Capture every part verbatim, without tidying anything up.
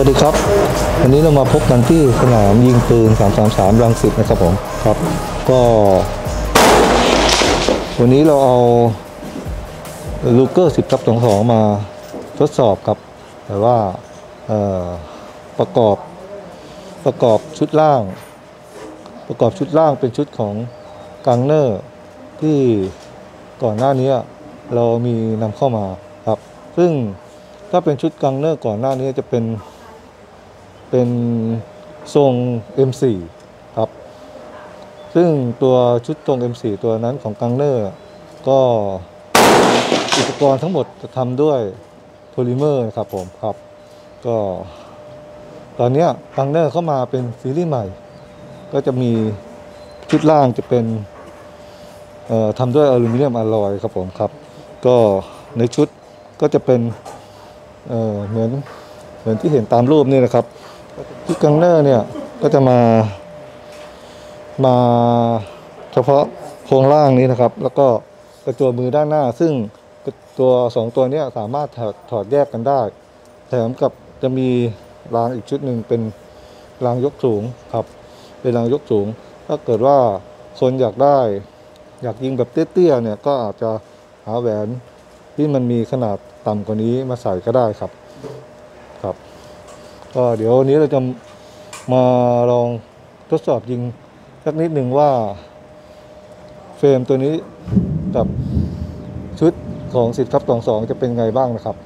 วัสดีครับวันนี้เรามาพบกันที่สนามยิงปืนสามสามสามรังสิตนะครับผมครับก็วันนี้เราเอาลูเกอร์สิบทับสองสองมาทดสอบครับแต่ว่าประกอบประกอบชุดล่างประกอบชุดล่างเป็นชุดของกังเนอร์ที่ก่อนหน้านี้เรามีนำเข้ามาครับซึ่งถ้าเป็นชุดกังเนอร์ก่อนหน้านี้จะเป็นเป็นทรง เอ็ม โฟร์ ครับซึ่งตัวชุดทรง เอ็ม โฟร์ ตัวนั้นของกังเนอร์ก็อุปกรณ์ทั้งหมดจะทำด้วยโพลิเมอร์ครับผมครับก็ตอนนี้กังเนอร์เข้ามาเป็นซีรีส์ใหม่ก็จะมีชุดล่างจะเป็นทำด้วยอลูมิเนียมอลลอยครับผมครับก็ในชุดก็จะเป็นเอ่อเหมือนเหมือนที่เห็นตามรูปนี่นะครับที่กังเนอร์เนี่ยก็จะมามาเฉพาะโครงล่างนี้นะครับแล้วก็กระจัวมือด้านหน้าซึ่งตัวสองตัวนี้สามารถถอดถอดแยกกันได้แถมกับจะมีรางอีกชุดหนึ่งเป็นรางยกสูงครับเป็นรางยกสูงถ้าเกิดว่าคนอยากได้อยากยิงแบบเตี้ยๆเนี่ยก็อาจจะหาแหวนที่มันมีขนาดต่ำกว่านี้มาใส่ก็ได้ครับครับก็เดี๋ยววันนี้เราจะมาลองทดสอบยิงสักนิดหนึ่งว่าเฟรมตัวนี้กับชุดของสิบทับสองสองจะเป็นไงบ้างนะครับ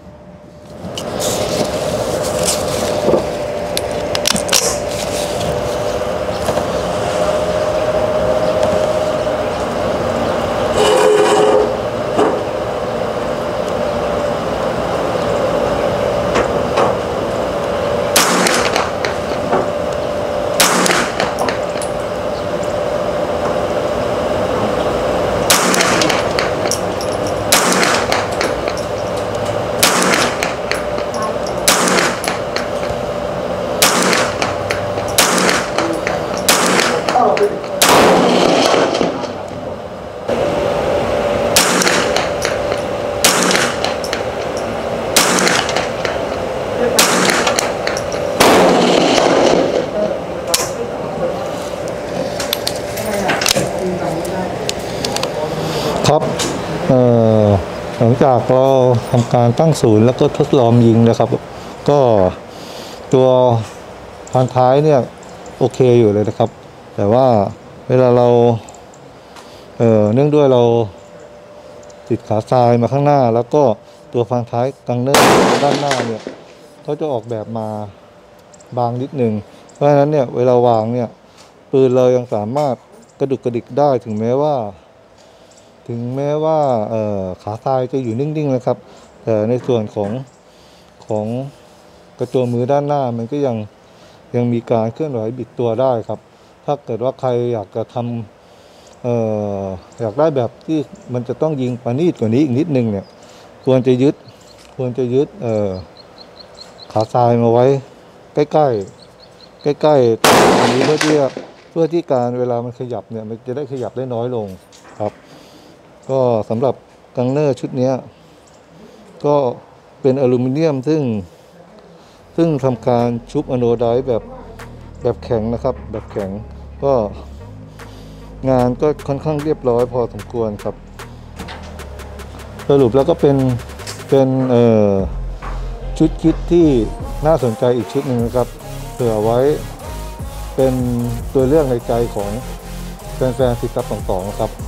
ครับหลังจากเราทำการตั้งศูนย์แล้วก็ทดลองยิงนะครับก็ตัวทางท้ายเนี่ยโอเคอยู่เลยนะครับแต่ว่าเวลาเราเอ่อเนื่องด้วยเราติดขาทรายมาข้างหน้าแล้วก็ตัวฟางท้ายกังเนอร์ด้านหน้าเนี่ยเขาจะออกแบบมาบางนิดหนึ่งเพราะฉะนั้นเนี่ยเวลาวางเนี่ยปืนเรายังสามารถกระดุกกระดิกได้ถึงแม้ว่าถึงแม้ว่าขาทรายจะอยู่นิ่งๆนะครับแต่ในส่วนของของกระจัวมือด้านหน้ามันก็ยังยังมีการเคลื่อนไหวบิดตัวได้ครับถ้าเกิดว่าใครอยากจะทำเอ่ออยากได้แบบที่มันจะต้องยิงประณีตกว่านี้อีกนิดนึงเนี่ยควรจะยึดควรจะยึดเอ่อขาทรายมาไว้ใกล้ๆใกล้ๆตรงนี้เพื่อที่เพื่อที่การเวลามันขยับเนี่ยมันจะได้ขยับได้น้อยลงครับก็สำหรับกังเนอร์ชุดนี้ก็เป็นอลูมิเนียมซึ่งซึ่งทำการชุบอะโนไดซ์แบบแบบแข็งนะครับแบบแข็งก็งานก็ค่อนข้างเรียบร้อยพอสมควรครับสรุปแล้วก็เป็นเป็นเอ่อชุดคิดที่น่าสนใจอีกชุดหนึ่งนะครับเผื่อไว้เป็นตัวเลือกในใจของแฟนๆสิบทับสองสองครับ